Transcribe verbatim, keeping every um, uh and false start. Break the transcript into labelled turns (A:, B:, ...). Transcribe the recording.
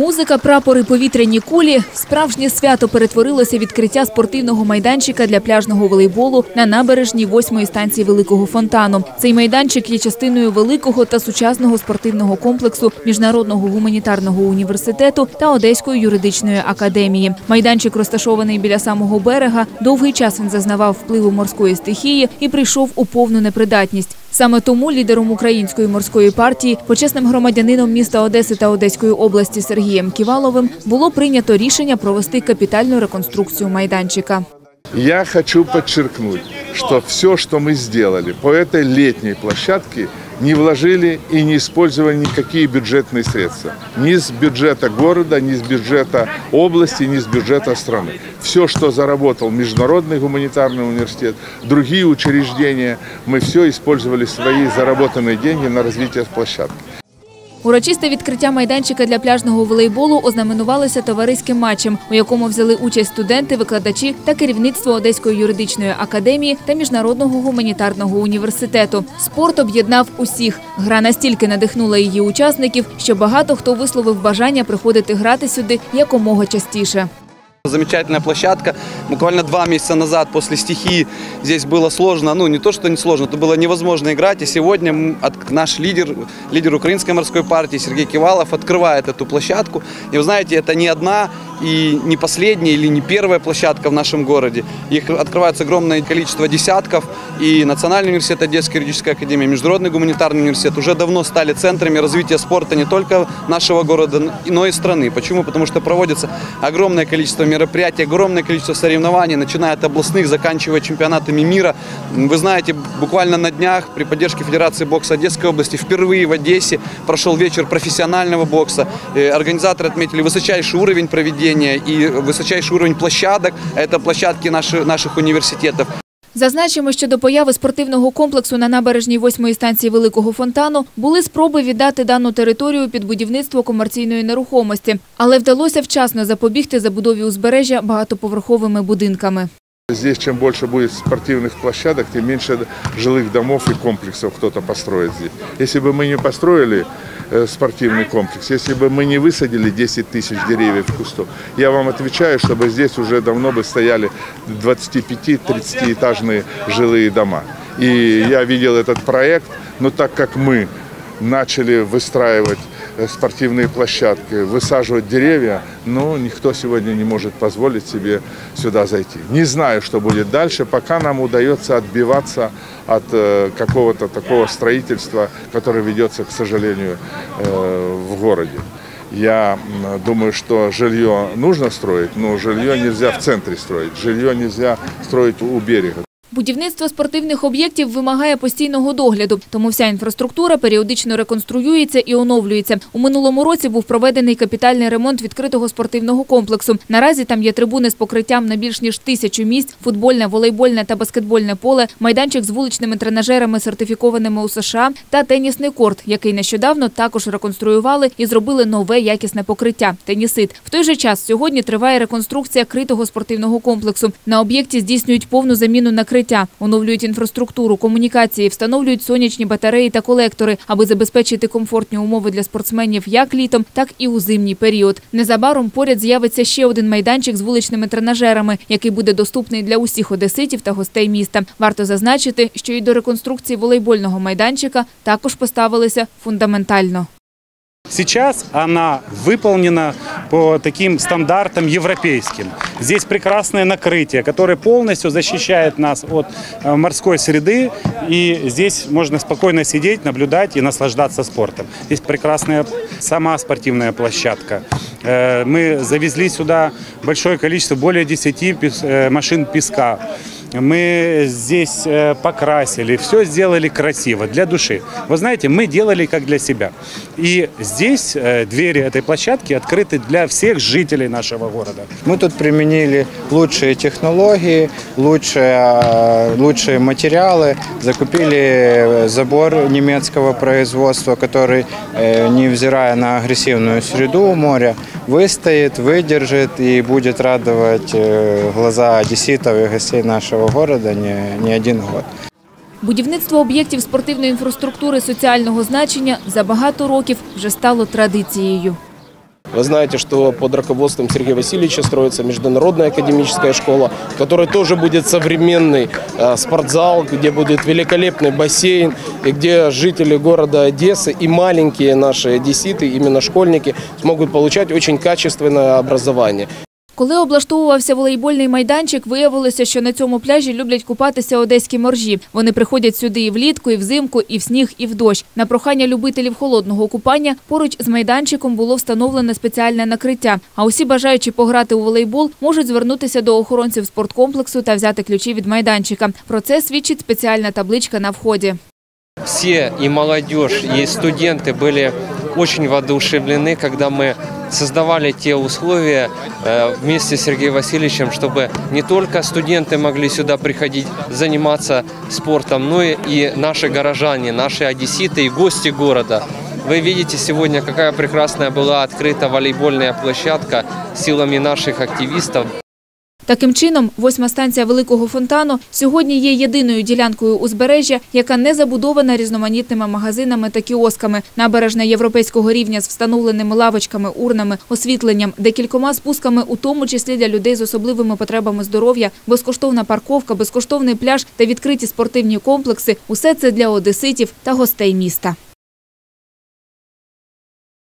A: Музика, прапори, повітряні кулі – справжнє свято перетворилося відкриття спортивного майданчика для пляжного волейболу на набережній восьмої станції Великого Фонтану. Цей майданчик є частиною великого та сучасного спортивного комплексу Міжнародного гуманітарного університету та Одеської юридичної академії. Майданчик розташований біля самого берега, довгий час він зазнавав впливу морської стихії і прийшов у повну непридатність. Саме тому лідером української морської партії, почесним громадянином міста Одеси та Одеської області Сергієм Ківаловим було прийнято рішення провести капітальну реконструкцію майданчика.
B: Я хочу подчеркнуть, что все, что мы сделали по этой летней площадке, не вложили и не использовали никакие бюджетные средства. Ни с бюджета города, ни с бюджета области, ни с бюджета страны. Все, что заработал Международный гуманитарный университет, другие учреждения, мы все использовали свои заработанные деньги на развитие площадки.
A: Урочисте відкриття майданчика для пляжного волейболу ознаменувалося товариським матчем, у якому взяли участь студенти, викладачі та керівництво Одеської юридичної академії та Міжнародного гуманітарного університету. Спорт об'єднав усіх. Гра настільки надихнула її учасників, що багато хто висловив бажання приходити грати сюди якомога частіше.
C: Замечательная площадка. Буквально два месяца назад после стихии здесь было сложно, ну не то, что не сложно, это было невозможно играть. И сегодня наш лидер, лидер Украинской морской партии Сергей Кивалов открывает эту площадку. И вы знаете, это не одна и не последняя или не первая площадка в нашем городе. Их открывается огромное количество десятков. И Национальный университет, Одесская юридическая академия, Международный гуманитарный университет уже давно стали центрами развития спорта не только нашего города, но и страны. Почему? Потому что проводится огромное количество мероприятий, огромное количество соревнований, начиная от областных, заканчивая чемпионатами мира. Вы знаете, буквально на днях при поддержке Федерации бокса Одесской области впервые в Одессе прошел вечер профессионального бокса. Организаторы отметили высочайший уровень проведения и высочайший уровень площадок. Это площадки наших, наших университетов.
A: Зазначимо, що до появи спортивного комплексу на набережній восьмої станції Великого Фонтану були спроби віддати дану територію під будівництво комерційної нерухомості, але вдалося вчасно запобігти забудові узбережжя багатоповерховими будинками.
B: Здесь чем больше будет спортивных площадок, тем меньше жилых домов и комплексов кто-то построит здесь. Если бы мы не построили спортивный комплекс, если бы мы не высадили десять тысяч деревьев в кусту, я вам отвечаю, чтобы здесь уже давно бы стояли двадцати-тридцатиэтажные жилые дома. И я видел этот проект, но так как мы начали выстраивать спортивные площадки, высаживать деревья, но никто сегодня не может позволить себе сюда зайти. Не знаю, что будет дальше, пока нам удается отбиваться от какого-то такого строительства, которое ведется, к сожалению, в городе. Я думаю, что жилье нужно строить, но жилье нельзя в центре строить, жилье нельзя строить у берега.
A: Будівництво спортивних об'єктів вимагає постійного догляду, тому вся інфраструктура періодично реконструюється і оновлюється. У минулому році був проведений капітальний ремонт відкритого спортивного комплексу. Наразі там є трибуни з покриттям на більш ніж тисячу місць, футбольне, волейбольне та баскетбольне поле, майданчик з вуличними тренажерами, сертифікованими у США, та тенісний корт, який нещодавно також реконструювали і зробили нове якісне покриття – тенісит. В той же час сьогодні триває реконструкція критого спортивного комплексу. На об'єкті здійснюють повну заміну накриття. Оновлюють інфраструктуру, комунікації, встановлюють сонячні батареї та колектори, аби забезпечити комфортні умови для спортсменів як літом, так і у зимній період. Незабаром поряд з'явиться ще один майданчик з вуличними тренажерами, який буде доступний для усіх одеситів та гостей міста. Варто зазначити, що і до реконструкції волейбольного майданчика також поставилися фундаментально.
D: Сейчас она выполнена по таким стандартам европейским. Здесь прекрасное накрытие, которое полностью защищает нас от морской среды. И здесь можно спокойно сидеть, наблюдать и наслаждаться спортом. Здесь прекрасная сама спортивная площадка. Мы завезли сюда большое количество, более десяти машин песка. Мы здесь покрасили, все сделали красиво, для души. Вы знаете, мы делали как для себя. И здесь двери этой площадки открыты для всех жителей нашего города.
E: Мы тут применили лучшие технологии, лучшие, лучшие материалы, закупили забор немецкого производства, который, невзирая на агрессивную среду моря, выстоит, выдержит и будет радовать глаза одесситов и гостей нашего города не, не один год.
A: Будівництво об'єктів спортивної інфраструктури соціального значення за багато років вже стало традицією.
F: Вы знаете, что под руководством Сергея Васильевича строится международная академическая школа, в которой тоже будет современный спортзал, где будет великолепный бассейн, и где жители города Одессы и маленькие наши одесситы, именно школьники, смогут получать очень качественное образование.
A: Коли облаштовувався волейбольний майданчик, виявилося, що на цьому пляжі люблять купатися одеські моржі. Вони приходять сюди і влітку, і взимку, і в сніг, і в дощ. На прохання любителів холодного купання поруч з майданчиком було встановлене спеціальне накриття. А усі бажаючі пограти у волейбол можуть звернутися до охоронців спорткомплексу та взяти ключі від майданчика. Про це свідчить спеціальна табличка на вході.
G: Все, и молодежь, и студенты были очень воодушевлены, когда мы создавали те условия вместе с Сергеем Васильевичем, чтобы не только студенты могли сюда приходить заниматься спортом, но и наши горожане, наши одесситы и гости города. Вы видите сегодня, какая прекрасная была открыта волейбольная площадка силами наших активистов.
A: Таким чином, восьма станція Великого фонтану сьогодні є єдиною ділянкою узбережжя, яка не забудована різноманітними магазинами та кіосками. Набережна європейського рівня з встановленими лавочками, урнами, освітленням, декількома спусками, у тому числі для людей з особливими потребами здоров'я, безкоштовна парковка, безкоштовний пляж та відкриті спортивні комплекси – усе це для одеситів та гостей міста.